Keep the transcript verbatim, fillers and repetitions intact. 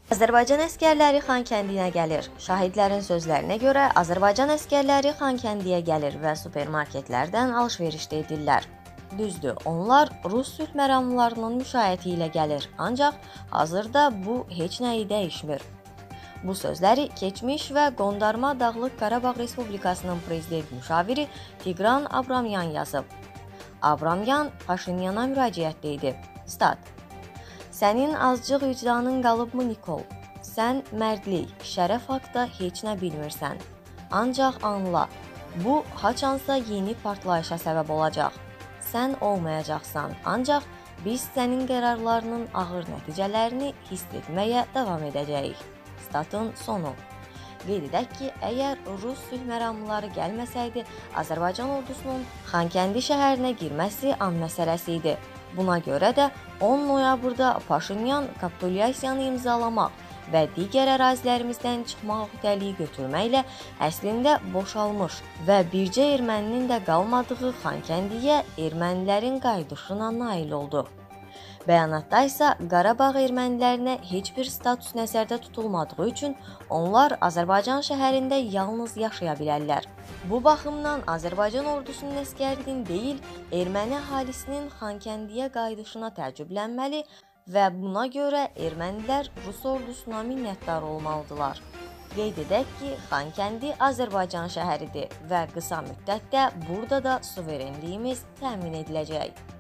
Azərbaycan əskərləri Xankəndinə gəlir. Şahidlərin sözlərinə görə Azərbaycan əskərləri Xankəndiyə gəlir və supermarketlərdən alış-verişdə edirlər. Düzdür, onlar Rus sülh məramlarının müşayiəti ilə gəlir, ancaq hazırda bu heç nəyi dəyişmir. Bu sözləri keçmiş və qondarma Dağlıq Qarabağ Respublikasının prezident müşaviri Tigran Abramyan yazıb. Abramyan Paşinyana müraciətdə idi. Stat: Sənin azcıq vicdanın qalıbmı, Nikol? Sən mərdlik, şərəf haqda heç nə bilmirsən. Ancaq anla, bu haçansa yeni partlayışa səbəb olacaq. Sən olmayacaqsan, ancaq biz sənin qərarlarının ağır nəticələrini hiss etməyə davam edəcəyik. Statın sonu. Qeyd edək ki, əgər Rus sülh məramlıları gəlməsəydi, Azərbaycan ordusunun Xankəndi şəhərinə girməsi an məsələsi idi. Buna görə də on noyabrda Paşinyan kapitulyasiyanı imzalamaq və digər ərazilərimizdən çıxmaq öhdəliyi götürməklə əslində boşalmış və bircə erməninin də qalmadığı Xankəndiyə ermənilərin qayıdışına nail oldu. Bəyanatda isə Qarabağ ermənilərinə heç bir status nəzərdə tutulmadığı üçün onlar Azərbaycan şəhərində yalnız yaşaya bilərlər. Bu baxımdan Azərbaycan ordusunun əskərinin deyil, erməni əhalisinin Xankəndiyə qayıdışına təəccüblənməli və buna görə ermənilər Rus ordusuna minnətdar olmalıdırlar. Qeyd edək ki, Xankəndi Azərbaycan şəhəridir və qısa müddətdə burada da suverenliyimiz təmin ediləcək.